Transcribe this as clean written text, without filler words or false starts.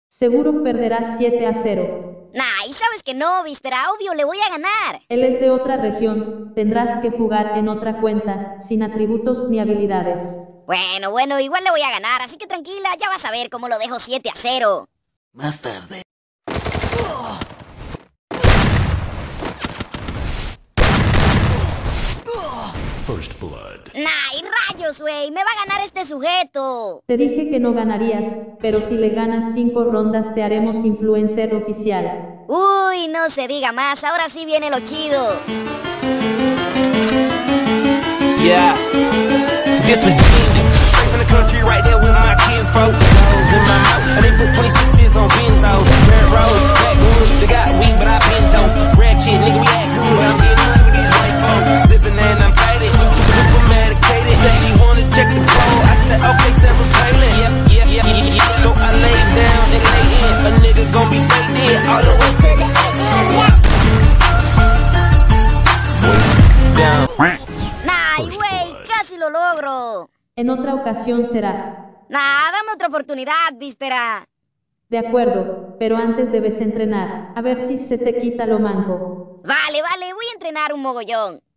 Seguro perderás 7-0. Nah, y sabes que no, Víspera, obvio, le voy a ganar. Él es de otra región, tendrás que jugar en otra cuenta, sin atributos ni habilidades. Bueno, igual le voy a ganar, así que tranquila, ya vas a ver cómo lo dejo 7-0. Más tarde. First Blood. Nah, y rayos, güey, me va a ganar este sujeto. Te dije que no ganarías, pero si le ganas 5 rondas te haremos influencer oficial. Uy, no se diga más, ahora sí viene lo chido. Yeah. This the straight from the country right there with my kinfolk. Nose in my mouth. And they put 26s on benzos. Red rose, black goons. They got weed, but I been dope. Red kid, nigga, we act good. But I'm getting money with these white folks. Sipping and I'm faded. Super medicated. Said she wanna check the bowl. I said, okay, Sarah Palin. Yeah. So I lay down and lay in. A nigga gon' be fake dead all the way to the down. Nah, y güey, casi lo logro. En otra ocasión será. Nah, dame otra oportunidad, Víspera. De acuerdo, pero antes debes entrenar, a ver si se te quita lo manco. Vale, voy a entrenar un mogollón.